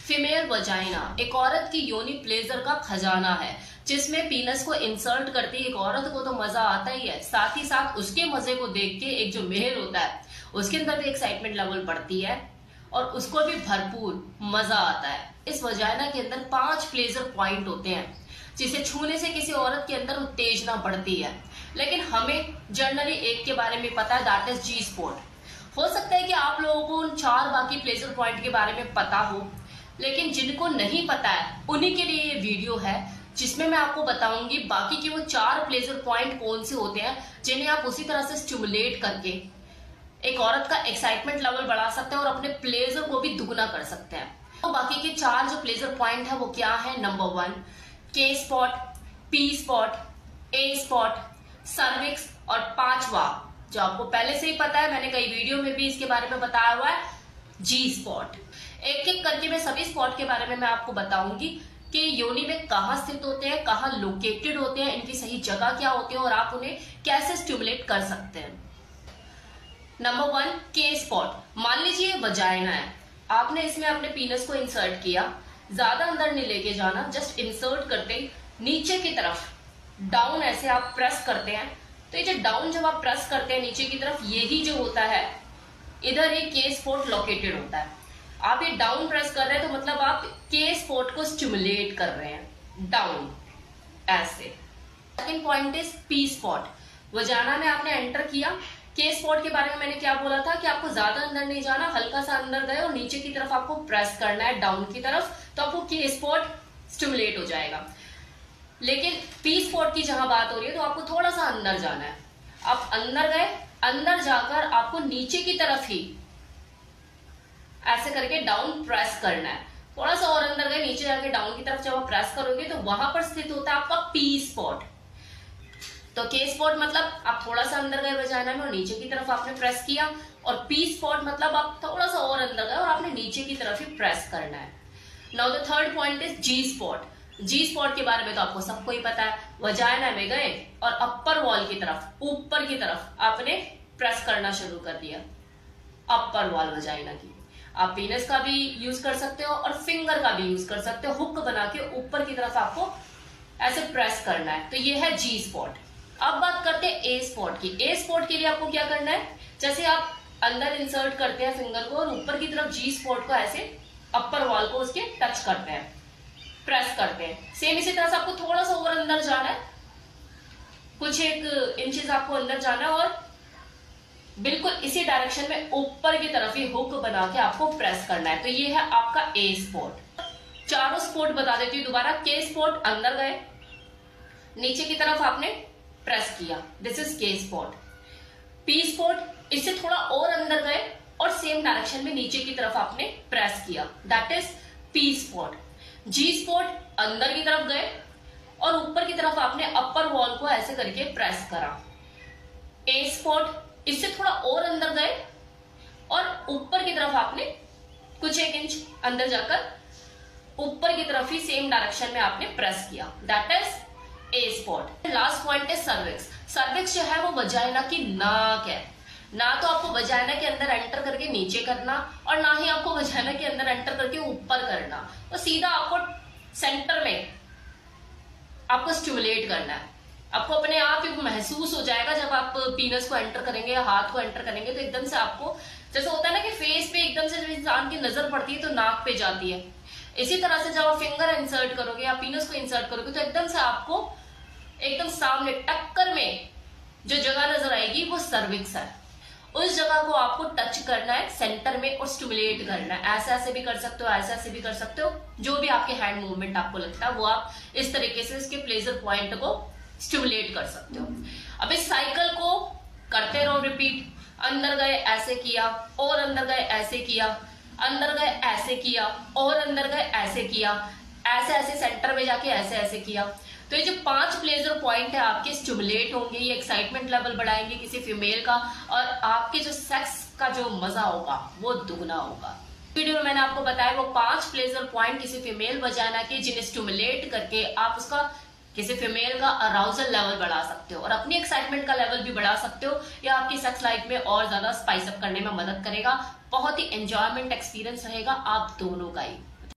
Female vagina एक औरत की योनि प्लेजर का खजाना है, जिसमें पीनस को इंसर्ट करती एक औरत को तो मजा आता ही है, साथ ही साथ उसके मजे को देख के एक जो मेल होता है उसके अंदर भी एक्साइटमेंट लेवल बढ़ती है और उसको भी भरपूर मजा आता है। इस वजाइना के अंदर 5 प्लेजर पॉइंट होते हैं जिसे छूने से किसी औरत के अंदर उत्तेजना बढ़ती है, लेकिन हमें जनरली एक के बारे में पता है, दैट इज जी स्पॉट। हो सकता है कि आप लोगों को उन 4 बाकी प्लेजर पॉइंट के बारे में पता हो, लेकिन जिनको नहीं पता है उन्हीं के लिए ये वीडियो है, जिसमें मैं आपको बताऊंगी बाकी के वो 4 प्लेजर पॉइंट कौन से होते हैं जिन्हें आप उसी तरह से स्टिमुलेट करके एक औरत का एक्साइटमेंट लेवल बढ़ा सकते हैं और अपने प्लेजर को भी दुगना कर सकते हैं। तो बाकी के 4 जो प्लेजर पॉइंट है वो क्या है? Number 1 K spot, P spot, A spot, cervix और 5वां जो आपको पहले से ही पता है, मैंने कई वीडियो में भी इसके बारे में बताया हुआ है, जी स्पॉट। एक एक करके मैं सभी स्पॉट के बारे में मैं आपको बताऊंगी कि योनि में कहाँ स्थित होते हैं, कहाँ लोकेटेड होते हैं, इनकी सही जगह क्या होती है और आप उन्हें कैसे स्टिमुलेट कर सकते हैं। Number 1 K spot. मान लीजिए वजाइना है, आपने इसमें अपने पीनस को इंसर्ट किया, ज्यादा अंदर नहीं लेके जाना, जस्ट इंसर्ट करते नीचे की तरफ डाउन ऐसे आप प्रेस करते हैं, तो ये जो डाउन जब आप प्रेस करते हैं नीचे की तरफ, यही जो होता है इधर ये के स्पॉट लोकेटेड होता है। आप ये डाउन प्रेस कर रहे हैं तो मतलब आप के स्पॉट को स्टिमुलेट कर रहे हैं डाउन ऐसे। Second point is P spot. Vagina में आपने एंटर किया, के स्पॉट के बारे में मैंने क्या बोला था कि आपको ज्यादा अंदर नहीं जाना, हल्का सा अंदर गए और नीचे की तरफ आपको प्रेस करना है डाउन की तरफ, तो आपको के स्पॉट स्टिमुलेट हो जाएगा। लेकिन पी स्पॉट की जहां बात हो रही है तो आपको थोड़ा सा अंदर जाना है। आप अंदर गए, अंदर जाकर आपको नीचे की तरफ ही ऐसे करके डाउन प्रेस करना है। थोड़ा सा और अंदर गए, नीचे जाके डाउन की तरफ जब आप प्रेस करोगे तो वहां पर स्थित होता है आपका पी स्पॉट। तो के स्पॉट मतलब आप थोड़ा सा अंदर गए वजाइना में और नीचे की तरफ आपने प्रेस किया, और पी स्पॉट मतलब आप थोड़ा सा और अंदर गए और आपने नीचे की तरफ ही प्रेस करना है। Now the third point is G spot. G spot के बारे में तो आपको सबको ही पता है, वजाइना में गए और अपर वॉल की तरफ, ऊपर की तरफ आपने प्रेस करना शुरू कर दिया, अपर वॉल वजाइना की। आप पीनस का भी यूज कर सकते हो और फिंगर का भी यूज कर सकते हो, हुक बना के ऊपर की तरफ आपको ऐसे प्रेस करना है, तो ये है जी स्पॉट। अब बात करते हैं ए स्पॉट की। ए स्पॉट के लिए आपको क्या करना है, जैसे आप अंदर इंसर्ट करते हैं फिंगर को और ऊपर की तरफ जी स्पॉट को ऐसे अपर वॉल को उसके टच करते हैं, प्रेस करते हैं। सेम इसी तरह से आपको थोड़ा सा और अंदर जाना है, कुछ एक इंचेस आपको अंदर जाना है और बिल्कुल इसी डायरेक्शन में ऊपर की तरफ ही हुक बना के आपको प्रेस करना है, तो ये है आपका ए स्पॉट। चारों स्पॉट बता देती हूँ दोबारा। के स्पॉट अंदर गए, नीचे की तरफ आपने प्रेस किया, this is K spot. P spot इससे थोड़ा और अंदर गए और सेम डायरेक्शन में नीचे की तरफ आपने प्रेस किया, that is P spot. G spot अंदर की तरफ गए और ऊपर की तरफ आपने अपर वॉल को ऐसे करके प्रेस करा। ए स्पॉट इससे थोड़ा और अंदर गए और ऊपर की तरफ आपने कुछ एक इंच अंदर जाकर ऊपर की तरफ ही सेम डायरेक्शन में आपने प्रेस किया, that is A spot. Last point है सर्विक्स। सर्विक्स जो है वो वजाइना की नाक है। ना तो आपको वजाइना के अंदर एंटर करके नीचे करना और ना ही आपको वजाइना के अंदर एंटर करके ऊपर करना, तो सीधा आपको सेंटर में आपको स्टिमुलेट करना है। आपको अपने आप ही महसूस हो जाएगा जब आप पीनस को एंटर करेंगे या हाथ को एंटर करेंगे, तो एकदम से आपको जैसे होता है ना कि फेस पे एकदम से जब इंसान की नजर पड़ती है तो नाक पे जाती है, इसी तरह से जब आप फिंगर इंसर्ट करोगे या पीनस को इंसर्ट करोगे तो एकदम से आपको एकदम सामने टक्कर में जो जगह नजर आएगी वो सर्विक्स है। उस जगह को आपको टच करना है सेंटर में और स्टिमुलेट करना है। ऐसे ऐसे भी कर सकते हो, ऐसे ऐसे भी कर सकते हो, जो भी आपके हैंड मूवमेंट आपको लगता है वो आप इस तरीके से इसके प्लेजर पॉइंट को स्टिमुलेट कर सकते हो। अब इस साइकिल को करते रहो रिपीट। अंदर गए ऐसे किया और अंदर गए ऐसे किया, अंदर गए ऐसे किया और अंदर गए ऐसे किया, ऐसे ऐसे सेंटर में जाके ऐसे ऐसे किया, तो ये जो 5 प्लेजर पॉइंट है आपके स्टिमुलेट होंगे, ये एक्साइटमेंट लेवल बढ़ाएंगे किसी फीमेल का और आपके जो सेक्स का जो मजा होगा वो दुगना होगा। वीडियो में मैंने आपको बताया वो 5 प्लेजर पॉइंट किसी फीमेल वजाइना के, जिन्हें स्टिमुलेट करके आप उसका किसी फीमेल का अराउजल लेवल बढ़ा सकते हो और अपनी एक्साइटमेंट का लेवल भी बढ़ा सकते हो, या आपकी सेक्स लाइफ में और ज्यादा स्पाइस अप करने में मदद करेगा। बहुत ही एंजॉयमेंट एक्सपीरियंस रहेगा आप दोनों का ही।